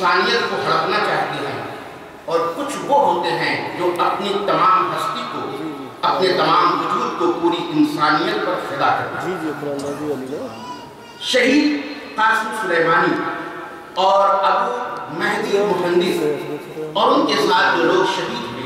انسانیت کو ہڑپنا چاہتے ہیں، اور کچھ وہ ہوتے ہیں جو اپنی تمام ہستی کو، اپنے تمام وجود کو پوری انسانیت پر فدا کرتے ہیں۔ شہید قاسم سلیمانی اور ابو مہدی مہندس اور ان کے ساتھ جو لوگ شہید ہوئے،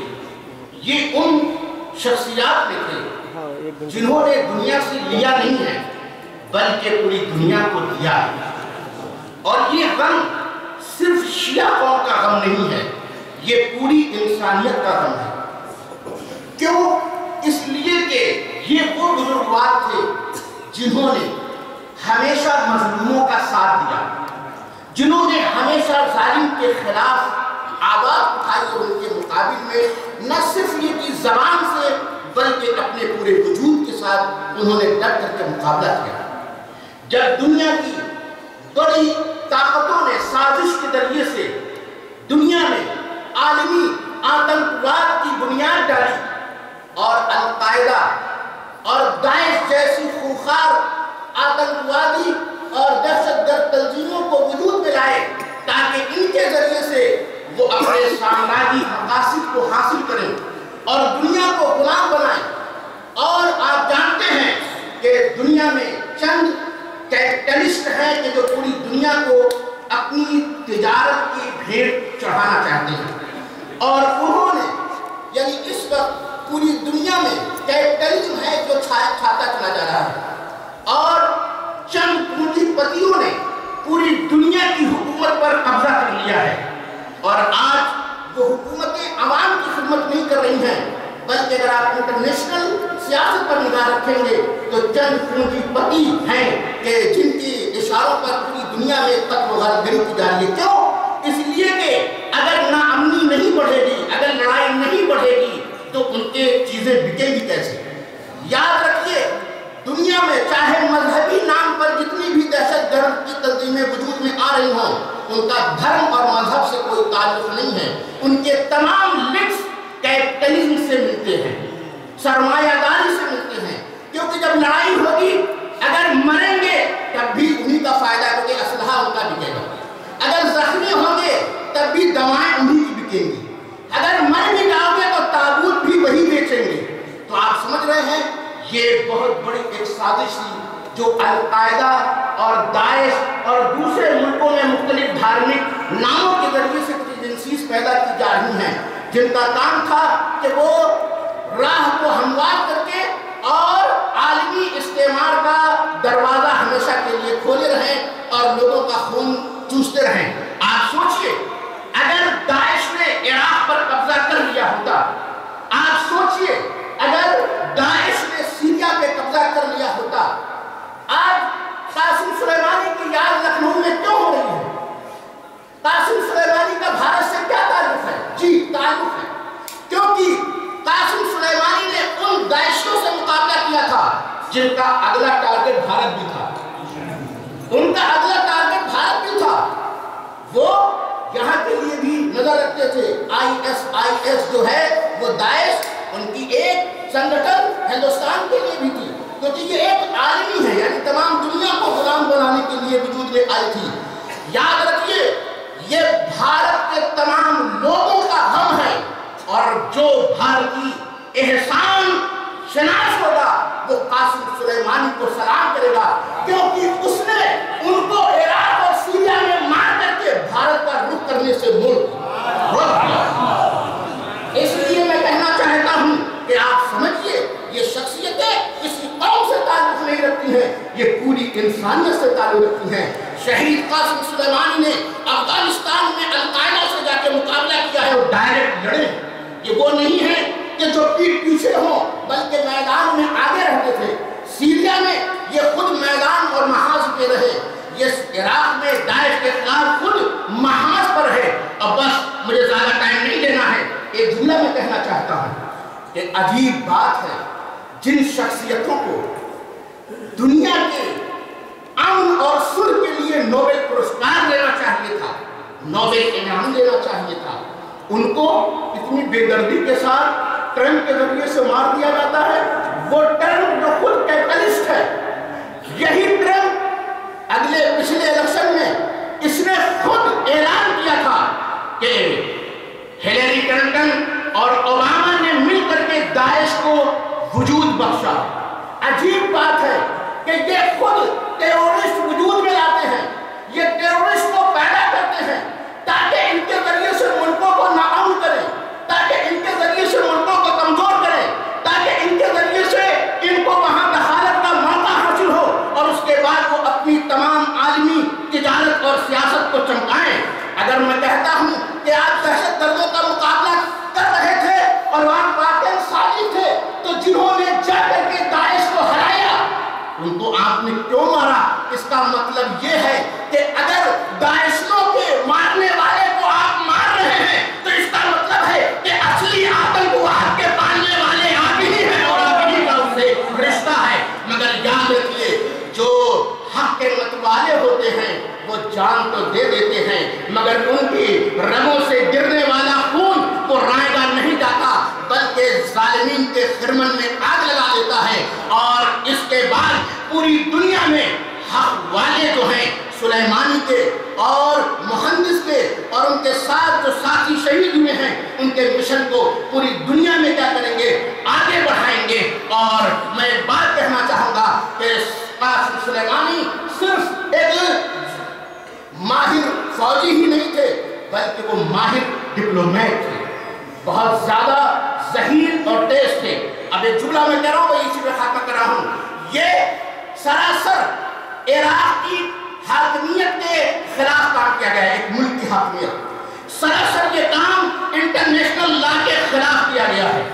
یہ ان شخصیات میں تھے جنہوں نے دنیا سے لیا نہیں ہے بلکہ پوری دنیا کو دیا ہے۔ اور یہ غم صرف شیعہ قوم کا غم نہیں ہے، یہ پوری انسانیت کا غم ہے۔ کیوں؟ اس لیے کہ یہ وہ بزرگوار تھے جنہوں نے ہمیشہ مظلوموں کا ساتھ دیا، جنہوں نے ہمیشہ ظالم کے خلاف آواز اٹھائی اور ان کے مقابل میں نہ صرف یہ کہ زبان سے بلکہ اپنے پورے وجود کے ساتھ انہوں نے ڈٹ کر کے مقابلہ کیا۔ جب دنیا کی بڑی طاقتوں نے سازش کے ذریعے سے دنیا میں عالمی آتنکواد کی بنیاد ڈالی اور القاعدہ اور داعش جیسی خونخوار آتنکوادی اور دہشت گرد تنظیموں کو وجود میں لائے تاکہ ان کے ذریعے سے وہ اپنے سامراجی مقاصد کو حاصل کریں اور دنیا کو غلام بنائیں۔ اور آپ جانتے ہیں کہ دنیا میں چند کیپٹلسٹ ہیں کہ جو پوری دنیا کو اپنی تجارت کی بھیڑ چڑھانا چاہتے ہیں، اور انہوں نے یعنی اس وقت پوری دنیا میں کیپٹلزم ہے جو چھاتا چلا جا رہا ہے، اور چند پونجی پتیوں نے پوری دنیا کی حکومت پر قبضہ کر لیا ہے، اور آج وہ حکومتیں عوام کی خدمت نہیں کر رہی ہیں بلکہ اگر آپ انٹرنیشنل سیاست پر نگاہ رکھیں گے تو چند پونجی پتی ہیں کہ جن کی اشاروں پر پوری دنیا میں قتل و غارت گری کی جا رہی ہے۔ کیوں؟ اس لیے کہ اگر ناامنی نہیں بڑھے گی، اگر لڑائی نہیں بڑھے گی تو ان کے چیزیں بکیں گی کیسے؟ یاد رکھیے، دنیا میں چاہے مذہبی نام پر جتنی بھی دہشت گرد کی تنظیمیں وجود میں آ رہی ہوں، ان کا دھرم اور مذہب سے کوئی تعلق نہیں ہے۔ ان کے تمام لنکس کیپٹلزم سے ملتے ہیں، سرمایہ داری سے ملتے ہیں، کیونکہ جب لڑائی ہوگی اگر مریں گے تب بھی انہی کا فائدہ، کیونکہ اسلحہ ان کا بکے گا، اگر زخمی ہوں گے تب بھی دوائیں انہی کی بکیں گی، اگر مر بھی جاؤ گے تو تابوت بھی وہی بیچیں گے۔ تو آپ سمجھ رہے ہیں یہ بہت بڑی ایک سازش تھی جو القاعدہ اور داعش اور دوسرے ملکوں میں مختلف دھارمک ناموں کے ذریعے سے کچھ ایجنسیز پیدا کی جا رہی ہیں جن کا کام تھا کہ وہ راہ کو ہموار کر کے اور عالمی استعمار کا دروازہ ہمیشہ کے لیے کھولے رہیں اور لوگوں کا خون چوستے رہیں۔ آپ سوچئے اگر داعش نے عراق پر قبضہ کر لیا ہوتا، آپ سوچئے اگر داعش نے سیریا پہ قبضہ کر لیا ہوتا، آج قاسم سلیمانی کی یاد لکھنؤ میں کیوں ہو رہی ہے؟ قاسم سلیمانی کا بھارت سے کیا تعلق ہے؟ جی تعلق ہے، کیونکہ قاسم سلیمانی نے ان داعشیوں سے مقابلہ کیا تھا جن کا اگلا ٹارگٹ بھارت بھی تھا، ان کا اگلا ٹارگٹ بھارت بھی تھا۔ وہ یہاں کے لیے بھی نظر رکھتے تھے۔ ISIS جو ہے وہ داعش، ان کی ایک سنگٹھن ہندوستان کے لیے بھی تھی، کیونکہ یہ ایک عالمی ہے، یعنی تمام دنیا کو غلام بنانے کے لیے وجود میں آئی تھی۔ یاد رکھیے یہ بھارت کے تمام لوگوں کا غم ہے، اور جو بھارتی احسان شناس ہوگا وہ قاسم سلیمانی کو سلام کرے گا، کیونکہ اس نے ان کو عراق اور سیریا میں مار کر کے بھارت کا رخ کرنے سے روک دیا۔ اس لیے میں کہنا چاہتا ہوں کہ آپ سمجھیے یہ شخصیتیں کسی قوم سے تعلق نہیں رکھتی ہیں، یہ پوری انسانیت سے تعلق رکھتی ہیں۔ شہید قاسم سلیمانی نے افغانستان میں القاعدہ سے جا کے مقابلہ کیا ہے، وہ ڈائریکٹ لڑے، یہ وہ نہیں ہے کہ جو پیٹ پیچھے ہوں بلکہ میدان میں آگے رہتے تھے۔ سیریا میں یہ خود میدان اور محاذ پہ رہے، یہ عراق میں داعش کے خلاف خود محاذ پر ہے۔ اب بس مجھے زیادہ ٹائم نہیں لینا ہے، ایک جملہ میں کہنا چاہتا ہوں کہ عجیب بات ہے، جن شخصیتوں کو دنیا کے امن اور صلح کے لیے نوبل پرسکار لینا چاہیے تھا، نوبل انعام لینا چاہیے تھا، ان کو اتنی بے دردی کے ساتھ ٹرمپ کے ذریعے سے مار دیا جاتا ہے۔ وہ ٹرمپ جو خود کیپٹلسٹ ہے، یہی ٹرمپ پچھلے الیکشن میں اس نے خود اعلان کیا تھا کہ ہلیری کلنٹن اور اوباما نے مل کر کے داعش کو وجود بخشا. عجیب بات ہے کہ یہ خود ٹیرورسٹ وجود میں لاتے ہیں, یہ ٹیرورسٹ کو پیدا کرتے ہیں تاکہ ان کے ذریعے سے ملکوں کو ناامن کریں, تاکہ ان کے ذریعے سے ملکوں کو کمزور کریں, تاکہ ان کے ذریعے سے ان کو وہاں دخالت کا موقع حاصل ہو, اور اس کے بعد وہ اپنی تمام عالمی تجارت اور سیاست کو چمکائیں. اگر میں کہتا ہوں کہ آپ دہشت گردوں کا مقابلہ کر رہے تھے اور وہاں قاتل سازی تھے, تو جنہوں نے جا کر کے داعش کو ہرایا ان کو آپ نے کیوں مارا؟ اس کا مطلب یہ ہے کہ اگر داعشیوں کے مارنے والے کو آپ مار رہے ہیں تو اس کا مطلب ہے کہ اصلی آتنکواد کے پالنے والے آپ ہی ہیں اور آپ ہی کا اس سے رشتہ ہے. مگر یاد رکھیے, جو حق کے متوالے ہوتے ہیں وہ جان تو دے دیتے ہیں, مگر ان کی رگوں سے گرنے والا خون وہ رائے گا نہیں جاتا, بلکہ ظالمین کے خرمن میں آگ لگا دیتا ہے. اور اس کے بعد پوری دنیا میں حق والے جو ہیں, سلیمانی کے اور مہندس کے اور ان کے ساتھ جو ساتھی شہید ہوئے ہیں, ان کے مشن کو پوری دنیا میں کیا کریں گے؟ آگے بڑھائیں گے. اور میں ایک بات کہنا چاہوں گا کہ قاسم سلیمانی صرف ایک ماہر فوجی ہی نہیں تھے, بلکہ وہ ماہر ڈپلومیٹ تھے, بہت زیادہ ذہین اور تیز تھے. اب ایک جملہ میں کہہ رہا ہوں, میں اسی پہ خاتمہ کر رہا ہوں. یہ سراسر عراق کی حاکمیت کے خلاف کام کیا گیا ہے, ایک ملک کی حاکمیت. سراسر یہ کام انٹرنیشنل لا کے خلاف کیا گیا ہے.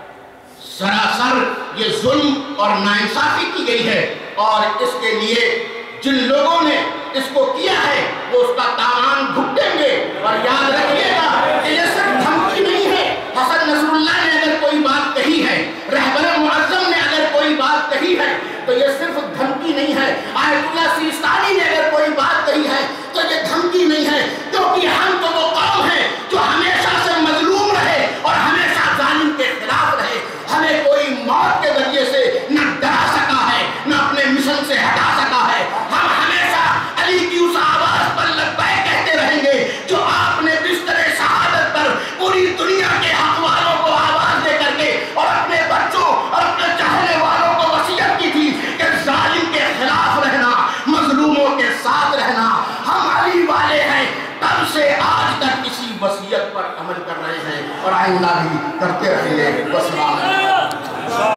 سراسر یہ ظلم اور ناانصافی کی گئی ہے, اور اس کے لیے جن لوگوں نے اس کو کیا ہے وہ اس کا تاوان بھگتیں گے. اور یاد رکھیے گا کہ یہ صرف دھمکی نہیں ہے. حسن نصر اللہ نے اگر کوئی بات کہی ہے, رہبر معظم نے اگر کوئی بات کہی ہے, تو یہ صرف دھمکی نہیں ہے. آیت اللہ سیستانی نے اگر کوئی بات کہی ہے تو یہ دھمکی نہیں ہے, کیونکہ ہم تو وہ قوم ہیں جو ہمیشہ سے مظلوم رہے اور ہمیشہ ظالم کے خلاف رہے. ہمیں کوئی موت کے ذریعے سے نہ ڈرا سکا ہے, نہ اپنے مشن سے ہٹا سکا ہے. ہم ہمیشہ علی کی اس آواز پر لبیک کہتے رہیں گے جو آپ نے بستر شہادت پر پوری دنیا کے حق والوں کو آواز دے کر کے اور اپنے بچوں اور اپنے چاہنے والوں کو وصیت کی تھی کہ ظالم کے خلاف رہنا, مظلوموں کے ساتھ رہنا. ہم علی والے ہیں, تب سے آج تک اسی وصیت پر عمل کر رہے ہیں اور آئندہ بھی کرتے رہیں گے. والسلام.